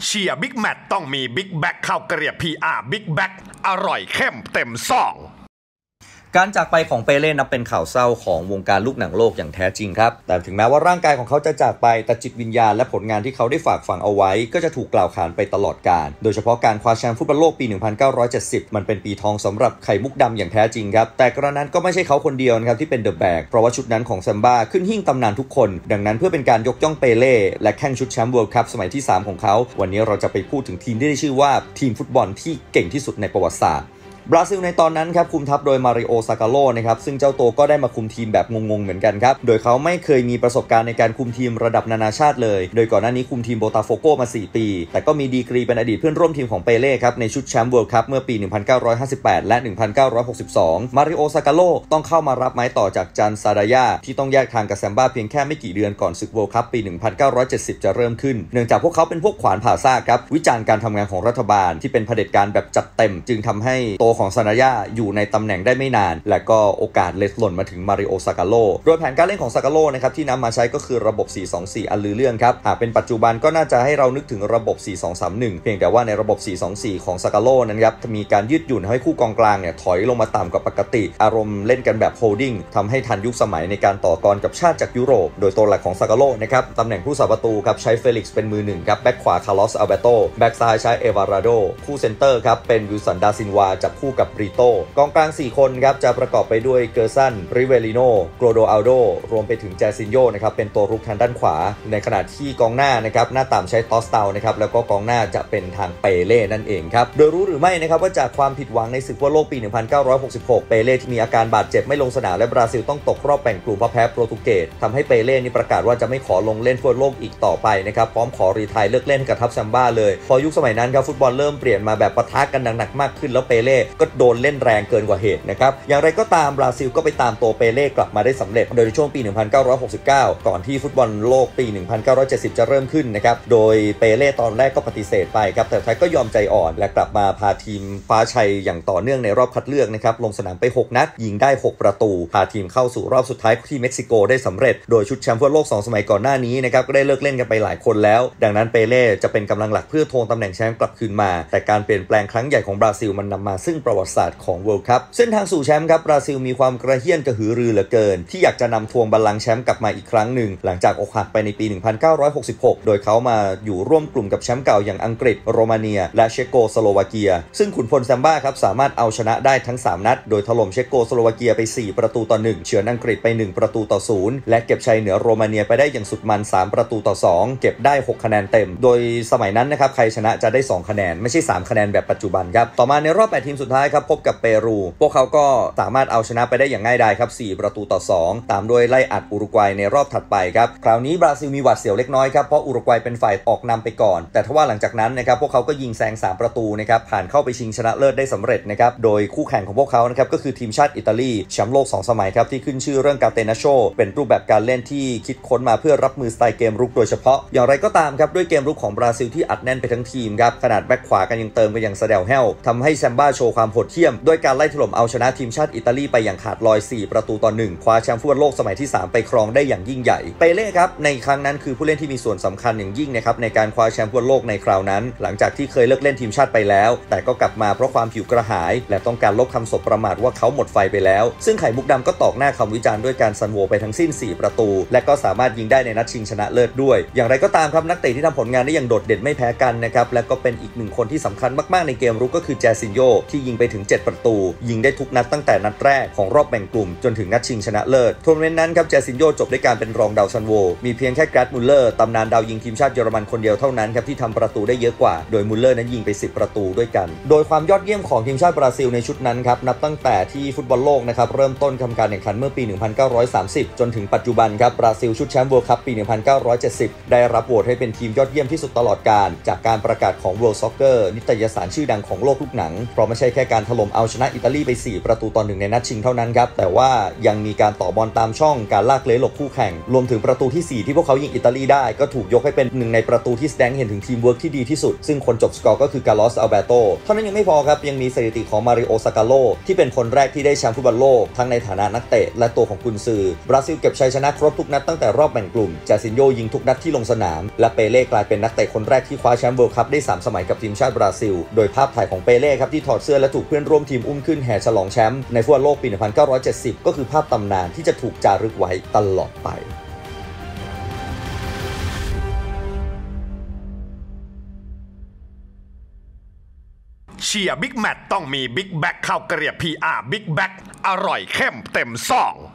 เชียร์บิ๊กแมตต้องมีบิ๊กแบ็กข้าวเกรียบ PR บิ๊กแบ็กอร่อยเข้มเต็มซองการจากไปของเปเล่นับเป็นข่าวเศร้าของวงการลูกหนังโลกอย่างแท้จริงครับแต่ถึงแม้ว่าร่างกายของเขาจะจากไปแต่จิตวิญญาณและผลงานที่เขาได้ฝากฝังเอาไว้ก็จะถูกกล่าวขานไปตลอดกาลโดยเฉพาะการคว้าแชมป์ฟุตบอลโลกปี 1970 มันเป็นปีทองสำหรับไข่มุกดำอย่างแท้จริงครับแต่กระนั้นก็ไม่ใช่เขาคนเดียวนะครับที่เป็นเดอะแบกเพราะว่าชุดนั้นของแซมบ้าขึ้นหิ้งตำนานทุกคนดังนั้นเพื่อเป็นการยกย่องเปเล่และแข่งชุดแชมป์เวิลด์คัพสมัยที่3ของเขาวันนี้เราจะไปพูดถึงทีมที่ได้ชื่อว่าทีมฟุตบอลที่เก่งที่สุดในประวัติศาสตร์บราซิลในตอนนั้นครับคุมทัพโดยมาริโอซากาโลนะครับซึ่งเจ้าตัวก็ได้มาคุมทีมแบบงงๆเหมือนกันครับโดยเขาไม่เคยมีประสบการณ์ในการคุมทีมระดับนานาชาติเลยโดยก่อนหน้านี้คุมทีมโบตาโฟโกมา4ปีแต่ก็มีดีกรีเป็นอดีตเพื่อนร่วมทีมของเปเล่ครับในชุดแชมป์เวิลด์คัพเมื่อปี 1958 และ 1962 มาริโอซากาโลต้องเข้ามารับไม้ต่อจากจันซาดายาที่ต้องแยกทางกับแซมบ้าเพียงแค่ไม่กี่เดือนก่อนศึกเวิลด์คัพปี 1970 จะเริ่มขึ้นเนื่องจากพวกเขาเป็นพวกขวานผ่าซากครับวิจารณ์การทำงานของรัฐบาลที่เป็นเผด็จการแบบจัดเต็มจึงทำให้โตของซาดายาอยู่ในตำแหน่งได้ไม่นานและก็โอกาสเล็ดหล่นมาถึงมาริโอซากาโลโดยแผนการเล่นของซากาโลนะครับที่นำมาใช้ก็คือระบบ 4-2-4 อันลือเรื่องครับหากเป็นปัจจุบันก็น่าจะให้เรานึกถึงระบบ 4-2-3-1 เพียงแต่ว่าในระบบ 4-2-4 ของซากาโลนั้นครับมีการยืดหยุ่นให้คู่กองกลางเนี่ยถอยลงมาต่ำกว่าปกติอารมณ์เล่นกันแบบโฮลดิ้งทำให้ทันยุคสมัยในการต่อกรกับชาติจากยุโรปโดยตัวหลักของซากาโลนะครับตำแหน่งผู้สาประตูครับใช้เฟลิกซ์เป็นมือหนึ่งครับแบ็คขวาคาร์ลอสอัลเบโตแบ็คซ้ายใช้เอวาราโดคู่เซนเตอร์ครับเป็นวิลสันดาซินวาจับคู่กับบริโตกองกลาง4คนครับจะประกอบไปด้วยเกอร์ซันริเวลิโนโกรโดอัลโดรวมไปถึงแจซินโยนะครับเป็นตัวรุกทางด้านขวาในขณะที่กองหน้านะครับหน้าต่ำใช้ตอสเตานะครับแล้วก็กองหน้าจะเป็นทางเปเล่นั่นเองครับโดยรู้หรือไม่นะครับว่าจากความผิดหวังในศึกฟุตบอลโลกปี 1966 เปเล่ที่มีอาการบาดเจ็บไม่ลงสนามและบราซิลต้องตกรอบแบ่งกลุ่มเพราะแพ้โปรตุเกสทำให้เปเล่นี่ประกาศว่าจะไม่ขอลงเล่นฟุตบอลโลกอีกต่อไปนะครับพร้อมขอรีไทร์เลิกเล่นกับทัพซัมบ้าเลยพอยุคสมัยนั้นครับฟุตบอลเริ่มเปลี่ยนมาแบบปะทะกันหนักๆมากขึ้นแล้วเปเล่ก็โดนเล่นแรงเกินกว่าเหตุนะครับอย่างไรก็ตามบราซิลก็ไปตามตัวเปเล่กลับมาได้สำเร็จโดยในช่วงปี 1969 ก่อนที่ฟุตบอลโลกปี 1970 จะเริ่มขึ้นนะครับโดยเปเล่ตอนแรกก็ปฏิเสธไปครับแต่ท้ายก็ยอมใจอ่อนและกลับมาพาทีมคว้าชัยอย่างต่อเนื่องในรอบคัดเลือกนะครับลงสนามไป6นัดยิงได้6ประตูพาทีมเข้าสู่รอบสุดท้ายที่เม็กซิโกได้สำเร็จโดยชุดแชมป์ฟุตบอลโลก2สมัยก่อนหน้านี้นะครับก็ได้เลิกเล่นกันไปหลายคนแล้วดังนั้นเปเล่จะเป็นกำลังหลักเพื่อทวงตำแหน่งแชมป์กลับคืนมาแต่การเปลี่ยนแปลงครั้งใหญ่ของบราซิลมันนำมาซึ่งประวัติศาสตร์ของเวิลด์คัพเส้นทางสู่แชมป์ครับบราซิลมีความกระเฮี้ยนกระหือรือเหลือเกินที่อยากจะนำทวงบัลลังก์แชมป์กลับมาอีกครั้งหนึ่งหลังจากอกหักไปในปี 1966 โดยเขามาอยู่ร่วมกลุ่มกับแชมป์เก่าอย่างอังกฤษโรมาเนียและเชโกสโลวาเกียซึ่งขุนพลแซมบ้าครับสามารถเอาชนะได้ทั้ง3นัดโดยถล่มเชโกสโลวาเกียไป4ประตูต่อ1เฉือนอังกฤษไป1ประตูต่อ0และเก็บชัยเหนือโรมาเนียไปได้อย่างสุดมัน3ประตูต่อ2เก็บได้6คะแนนเต็มโดยสมัยนั้นนะครับใครชนะจะได้2คะแนนไม่ใช่3คะแนนแบบปัจจุบันครับต่อมาในรอบ8ทีมสุดท้ายครับพบกับเปรูพวกเขาก็สามารถเอาชนะไปได้อย่างง่ายดายครับ4ประตูต่อ2ตามด้วยไล่อัดอุรุกวัยในรอบถัดไปครับคราวนี้บราซิลมีหวาดเสียวเล็กน้อยครับเพราะอุรุกวัยเป็นฝ่ายออกนำไปก่อนแต่ทว่าหลังจากนั้นนะครับพวกเขาก็ยิงแซง3ประตูนะครับผ่านเข้าไปชิงชนะเลิศได้สำเร็จนะครับโดยคู่แข่งของพวกเขานะครับก็คือทีมชาติอิตาลีแชมป์โลก2สมัยครับที่ขึ้นชื่อเรื่องกาเตนาโชเป็นรูปแบบการเล่นที่คิดค้นมาเพื่อรับมือสไตล์เกมรุกโดยเฉพาะอย่างไรก็ตามครับด้วยเกมรุกของบราซิลที่อัดแน่นไปทั้งทีมครับขนาดแบ็คขวากันยังเติมกันอย่างสะเดาแห้วทำให้แซมบ้าโชว์ความโหดเหี้ยมด้วยการไล่ถล่มเอาชนะทีมชาติอิตาลีไปอย่างขาดลอย4ประตูต่อ1คว้าแชมป์ฟุตบอลโลกสมัยที่3ไปครองได้อย่างยิ่งใหญ่เปเล่ครับในครั้งนั้นคือผู้เล่นที่มีส่วนสำคัญอย่างยิ่งนะครับในการคว้าแชมป์ฟุตบอลโลกในคราวนั้นหลังจากที่เคยเลิกเล่นทีมชาติไปแล้วแต่ก็กลับมาเพราะความหิวกระหายและต้องการลบคำสบประมาทว่าเขาหมดไฟไปแล้วซึ่งไข่มุกดำก็ตอกหน้าคำวิจารณ์ด้วยการซันโวไปทั้งสิ้น4ประตูและก็สามารถยิงได้ในนัดชิงชนะเลิศด้วยอย่างไรก็ตามครับนักเตะที่ทำผลงานได้อย่างโดดเด่นไม่แพ้กันนะครับและก็เป็นอีกหนึ่งคนที่สำคัญมากๆในเกมรุกก็คือแจซินโยที่ยิงไปถึง7ประตูยิงได้ทุกนัดตั้งแต่นัดแรกของรอบแบ่งกลุ่มจนถึงนัดชิงชนะเลิศทัวร์นาเมนต์นั้นครับแจซินโยจบด้วยการเป็นรองดาวซันโวมีเพียงแค่แกรทมุลเลอร์ตำนานดาวยิงทีมชาติเยอรมันคนเดียวเท่านั้นครับที่ทำประตูได้เยอะกว่าโดยมุลเลอร์นั้นยิงไป10ประตูด้วยกันโดยความยอดเยี่ยมของทีมชาติบราซิลในชุดนั้นครับนับตั้งแต่ที่ฟุตบอลโลกนะครับเริ่มต้นทำการแข่งขันเมื่อปี 1930 จนถึงปัจจุบันครับบราซิลชุดแชมป์เวิลด์คัพปี 1970 ได้รับโหวตให้เป็นทีมยอดเยี่ยมที่สุดตลอดกาลจากการประกาศของ World Soccer นิตยสารชื่อดังของโลกลูกหนังเพราะไม่ใช่แค่การถล่มเอาชนะอิตาลีไป4-1ในนัดชิงเท่านั้นครับแต่ว่ายังมีการต่อบอลตามช่องการลากเลื้อยหลบคู่แข่งรวมถึงประตูที่4ที่พวกเขายิงอิตาลีได้ก็ถูกยกให้เป็นหนึ่งในประตูที่แสดงเห็นถึงทีมเวิร์กที่ดีที่สุดซึ่งคนจบสกอร์ก็คือการ์ลอส อัลเบโตเท่านั้นยังไม่พอครับยังมีสถิติของมาริโอ ซาการโลที่เป็นคนแรกที่ได้แชมป์ฟุตบอลโลกทั้งในฐานะนักเตะและตัวของกุนซือบราซิลเก็บชัยชนะครบทุกนัดตั้งแต่รอบแบ่งกลุ่มจาซินโยยิงทุกนัดที่ลงสนามและเปเล่กลายเป็นนักเตะคนแรกที่คว้าแชมป์เวิลด์คัพได้3สมัยกับทีมชาติบราซิลโดยภาพถ่ายของเปเล่ครับที่ถอดเสื้อและถูกเพื่อนร่วมทีมอุ้มขึ้นแห่ฉลองแชมป์ในฟุตบอลโลกปี 1970 ก็คือภาพตำนานที่จะถูกจารึกไว้ตลอดไปเชียร์บิ๊กแมตช์ต้องมีบิ๊กแบ็กข้าวเกรียบ PR บิ๊กแบ็กอร่อยเข้มเต็มซอง